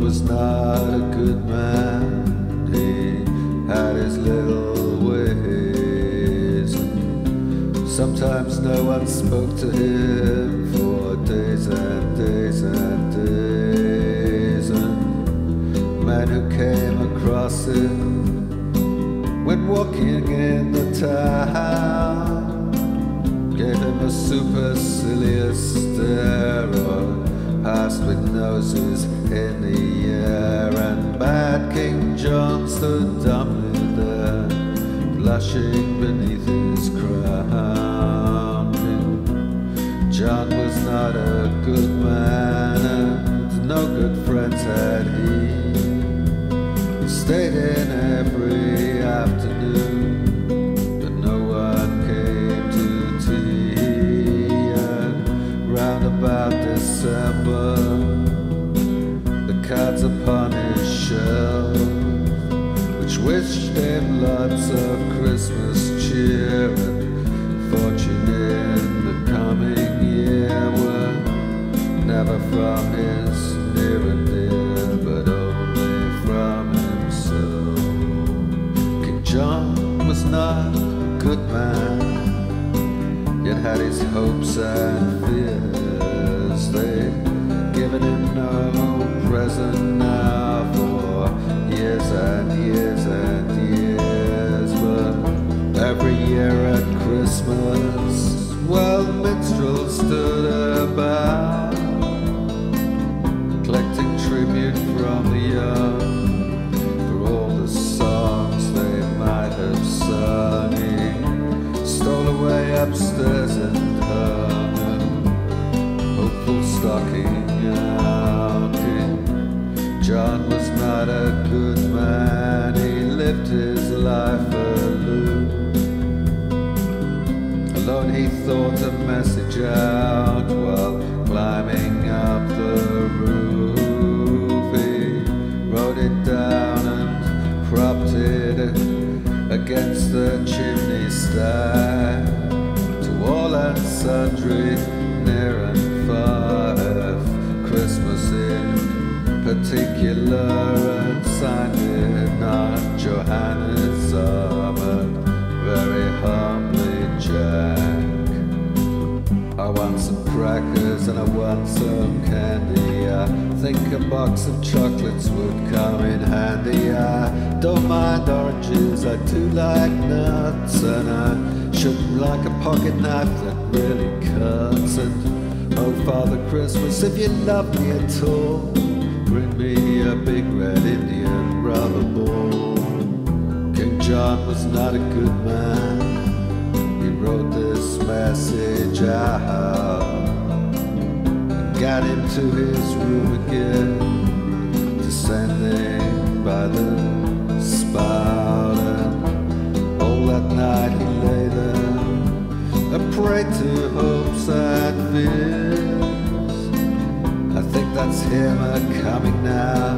was not a good man. He had his little ways. Sometimes no one spoke to him for days and days and days. And men who came across him when walking in the town gave him a supercilious stare, or passed with noses in the air. And bad King John stood dumbly there, blushing beneath his crown. King John was not a good man, and no good friends had he. Stayed in every afternoon, but no one came to tea. And round about December, the cards upon his shelf, which wished him lots of Christmas cheer and fortune in the coming year, were never from his near and dear, but only from himself. King John was not a good man, yet had his hopes and fears. They'd given him no present now for years and years and years. But every year at Christmas, well, minstrels stood about, collecting tribute from the young for all the songs they might have sung. He stole away upstairs and hung a hopeful stocking out. King John was not a good man, he lived his life alone. Alone he thought a message out while climbing up the roof. He wrote it down and propped it against the chimney stack, to all and sundry, near and far, Christmas in particular, and signed it on Johannes' arm, and very humbly Jack. I want some crackers and I want some candy. I think a box of chocolates would come in handy. I don't mind oranges, I do like nuts, and I shouldn't like a pocket knife that really cuts. And oh, Father Christmas, if you love me at all, bring me a big red Indian rubber ball. King John was not a good man, he wrote this message out and got into his room again, descending by the spout. And all that night he lay there, a prey to hopes and fears. I think that's him a-coming now,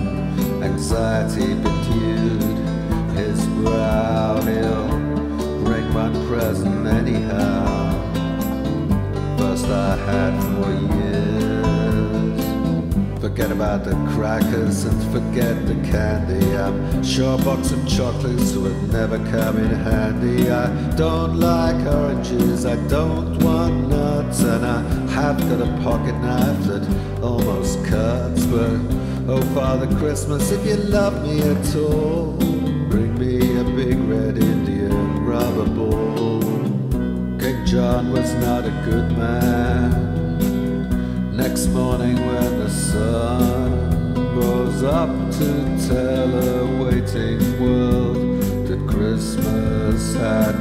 anxiety bedewed his brow. He'll bring one present anyhow, first I had for years. Forget about the crackers and forget the candy, I'm sure a box of chocolates would never come in handy. I don't like oranges, I don't want nuts, and I have got a pocket knife that almost cuts. But oh, Father Christmas, if you love me at all, bring me a big red Indian rubber ball. King John was not a good man. Next morning when the sun rose up to tell a waiting world that Christmas had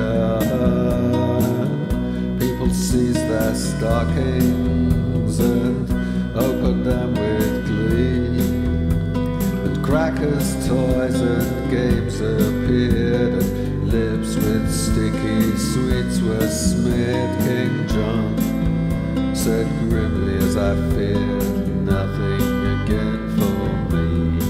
begun, people seized their stockings and opened them with glee, and crackers, toys and games appeared, and lips with sticky sweets were smeared. King John said grimly, as I feared, nothing again for me.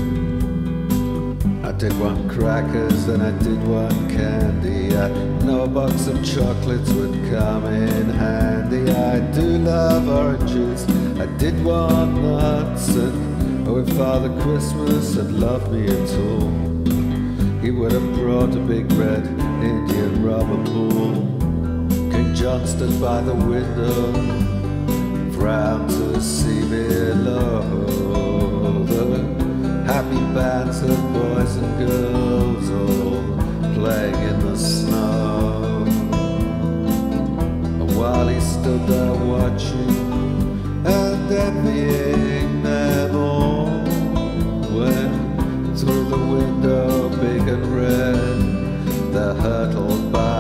I did want crackers and I did want candy. I know a box of chocolates would come in handy. I do love oranges, I did want nuts, and oh, Oh, if Father Christmas had loved me at all, he would have brought a big red Indian rubber bull. King John stood by the window, frowned to see below the happy bands of boys and girls all playing in the snow. And while he stood there watching and envying them all, when through the window big and red there hurtled by